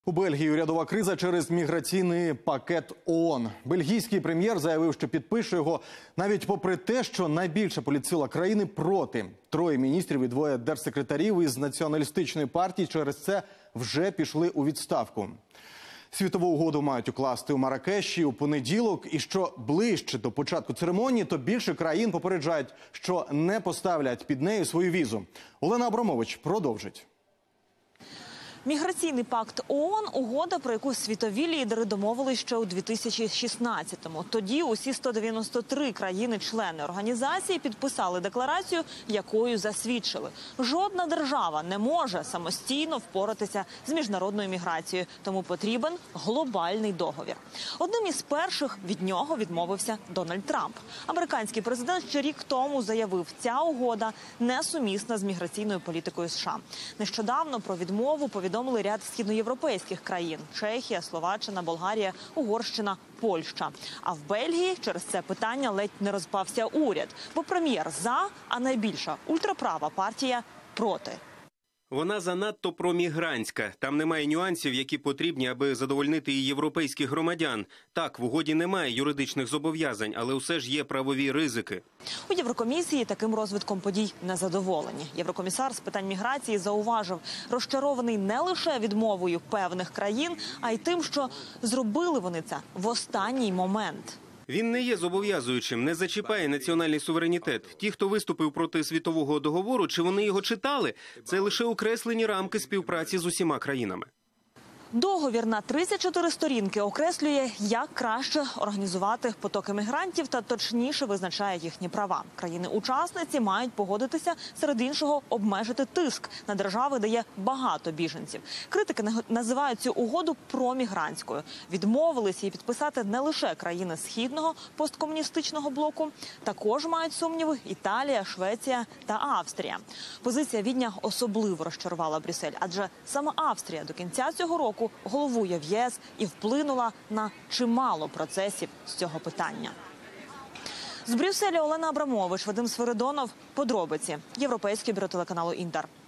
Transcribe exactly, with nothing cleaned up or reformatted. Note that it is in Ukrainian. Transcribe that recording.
У Бельгії урядова криза через міграційний пакет ООН. Бельгійський прем'єр заявив, що підпише його навіть попри те, що найбільша політсила країни проти. Троє міністрів і двоє держсекретарів із націоналістичної партії через це вже пішли у відставку. Світову угоду мають укласти у Марракеші у понеділок. І що ближче до початку церемонії, то більше країн попереджають, що не поставлять під нею свою візу. Олена Абрамович продовжить. Міграційний пакт ООН – угода, про яку світові лідери домовились ще у дві тисячі шістнадцятому. Тоді усі сто дев'яносто три країни-члени організації підписали декларацію, якою засвідчили. Жодна держава не може самостійно впоратися з міжнародною міграцією, тому потрібен глобальний договір. Одним із перших від нього відмовився Дональд Трамп. Американський президент ще рік тому заявив, ця угода несумісна з міграційною політикою США. Нещодавно про відмову повідомили Повідомили ряд східноєвропейських країн – Чехія, Словаччина, Болгарія, Угорщина, Польща. А в Бельгії через це питання ледь не розпався уряд, бо прем'єр за, а найбільша ультраправа партія проти. Вона занадто промігрантська. Там немає нюансів, які потрібні, аби задовольнити і європейських громадян. Так, в угоді немає юридичних зобов'язань, але все ж є правові ризики. У Єврокомісії таким розвитком подій незадоволені. Єврокомісар з питань міграції зауважив, розчарований не лише відмовою певних країн, а й тим, що зробили вони це в останній момент. Він не є зобов'язуючим, не зачіпає національний суверенітет. Ті, хто виступив проти світового договору, чи вони його читали, це лише окреслені рамки співпраці з усіма країнами. Договір на тридцять чотири сторінки окреслює, як краще організувати потоки мігрантів та точніше визначає їхні права. Країни-учасниці мають погодитися, серед іншого, обмежити тиск на держави, де є багато біженців. Критики називають цю угоду промігрантською. Відмовились її підписати не лише країни східного посткомуністичного блоку. Також мають сумніви Італія, Швеція та Австрія. Позиція Відня особливо розчарувала Брюссель, адже саме Австрія до кінця цього року головує в ЄС і вплинула на чимало процесів з цього питання. З Брюсселя Олена Абрамович, Вадим Свиридонов. Подробиці. Європейське бюро телеканалу «Інтер».